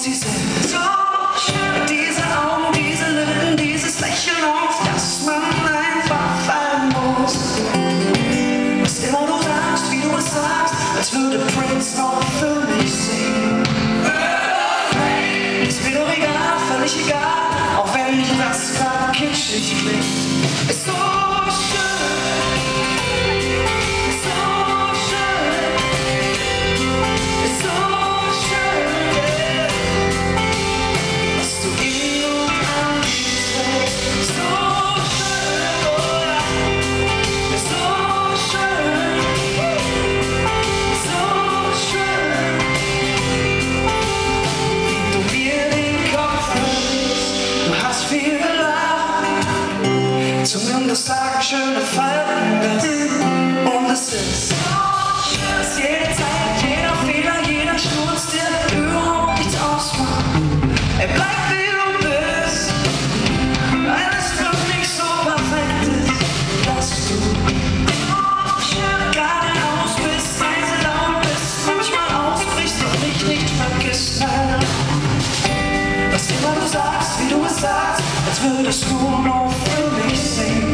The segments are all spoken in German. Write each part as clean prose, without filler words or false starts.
sie sind so schön. Diese Augen, diese Lippen, dieses Lächeln, auf das man einfach fallen muss. Was immer du sagst, wie du es sagst, als würde Prince noch für mich singen. Ist mir doch egal, völlig egal, auch wenn das grad kitschig klingt. Ist so schön, ist so schön, ist so schön, yeah. Was du in und an dich trägst, ist so schön, oh ja. Ist so schön, ist so schön, wie du mir den Kopf verdrehst. Du hast viel gelacht, zumindest sagen schöne Falten das. Und es ist so schön, dass jede Zeit, jeder Fehler, jeder Sturz dir überhaupt nichts ausmacht. Bleib wie du bist, weil es für mich so perfekt ist, dass du geradeaus bist, leise laut bist, manchmal ausbrichst und mich nicht vergisst. Nein, was immer du sagst, wie du es sagst, als würdest du nur für mich singen.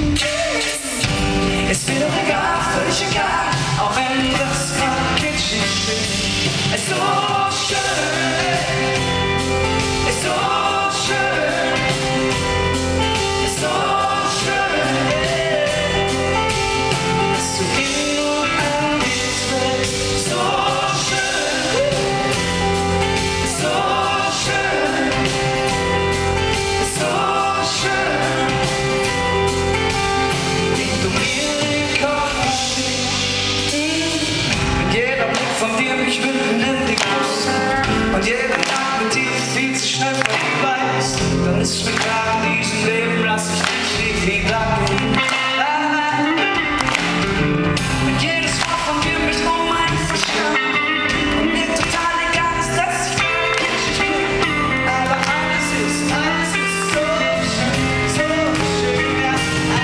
Ist mir doch egal, völlig egal, auch wenn das grad kitschig klingt. Ist so schön, ist so schön, ist so schön, dass du hin und an mich trägst. Ist so schön, ist so schön, ist so schön, wie du mir den Kopf verdrehst. Wenn jeder Blick von dir mich mitten in die Brust und jeder Tag mit dir viel zu schnell vorbei ist, dann ist mir klar, in diesem Leben lass ich dich nie wieder gehen. Wenn jedes Wort von dir mich um einen verschlägt und mir total egal ist, dass ich kitschig bin, aber alles ist so schön, ja.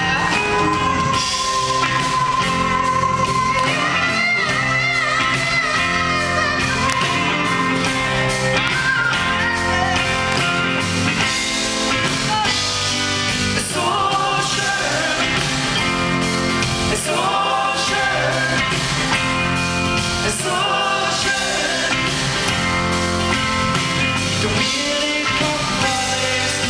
Ist so schön, ist so schön, ist so schön, du mir den Kopf verdrehst.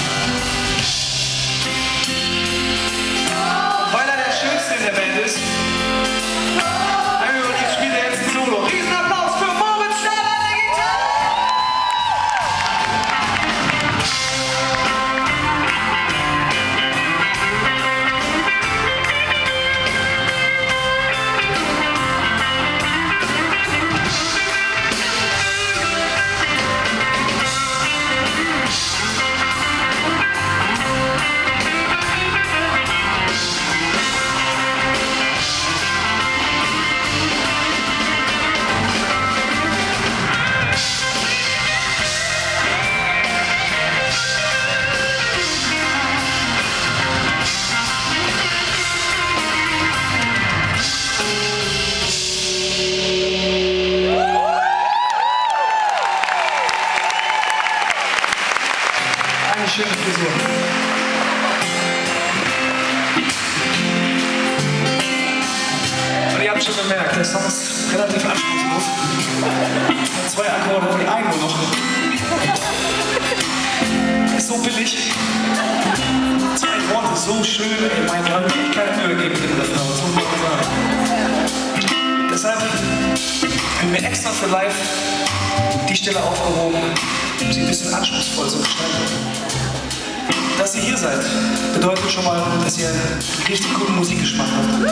Weil er der Schönste in der Band ist, ich spiele jetzt ein Solo. Riesenapplaus für Moritz Stadler an der Gitarre! Eine schöne Frisur. Und ihr habt schon gemerkt, der Song ist relativ anspruchslos. 2 Akkorde und die einen nur noch. Ist so billig. 2 Worte, so schön. Ich meine, da habe ich echt keine Mühe gegeben in der Frau. Das muss man sagen. Deshalb haben wir extra für live die Stelle aufgehoben, um sie ein bisschen anspruchsvoll zu gestalten. Dass ihr hier seid, bedeutet schon mal, dass ihr richtig guten Musikgeschmack habt.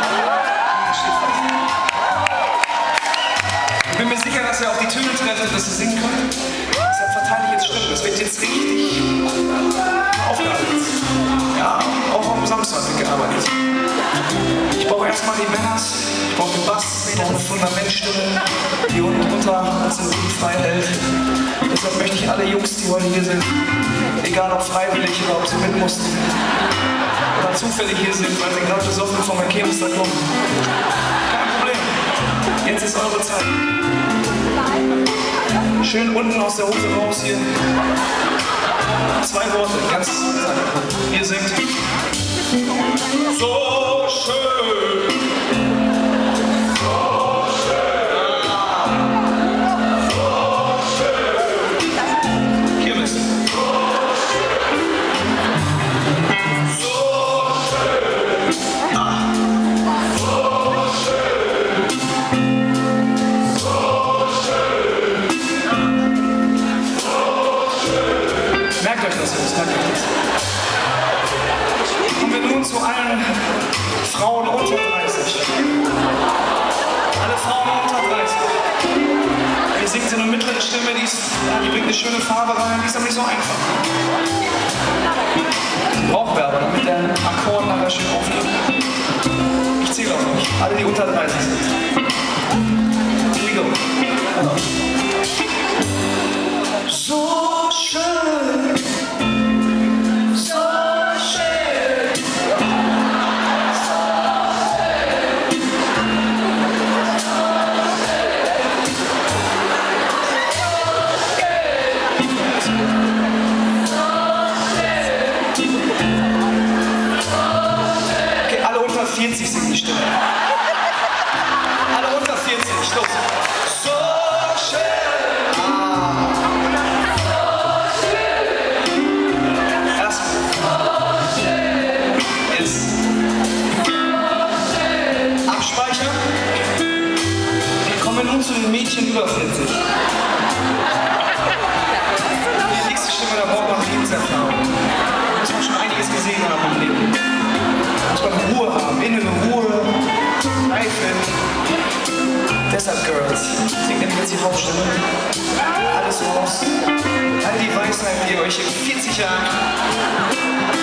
Ich bin mir sicher, dass ihr auch die Töne trefft, dass ihr singen könnt. Deshalb verteile ich jetzt Stimmen. Das wird jetzt richtig aufgearbeitet. Ja, auch am Samstag wird gearbeitet. Ich brauche erstmal die Männers, ich brauche den Bass, ich brauche eine Fundamentstimme, die unten drunter uns den Rücken frei hält. Deshalb möchte ich alle Jungs, die heute hier sind, egal ob freiwillig oder ob sie mit mussten oder zufällig hier sind, weil sie gerade besoffen vom Erkehmstag kommen. Kein Problem. Jetzt ist eure Zeit. Schön unten aus der Hose raus hier. 2 Worte, ganz einfach. Ihr singt. So schön. So schön. So schön. Kirmes. So schön. So schön. Ah. So schön. So schön. So schön. Merkt euch das, Jungs, merkt euch das. Kommen wir nun zu allen Frauen unter 30. Alle Frauen unter 30. Ihr singt in einer mittleren Stimme, die bringt eine schöne Farbe rein, die ist aber nicht so einfach. Brauchen wir aber, damit der Akkord nachher schön aufgeht. Ich zähle auf euch, alle die unter 30 sind. Here we go. Also. So schön. Okay, alle unter 40 singen die Stimme. Alle unter 40, los. So schön. Ah. Erstmal. Yes. Abspeichern. Wir kommen nun zu den Mädchen über 40. Die nächste Stimme, da braucht man Lebenserfahrung. Da muss man schon einiges gesehen haben im Leben. Da muss man Ruhe haben, innere Ruhe, Reife. Deshalb, Girls, singt nämlich jetzt die Hauptstimme. Alles raus. All die Weisheit, die ihr euch in 40 Jahren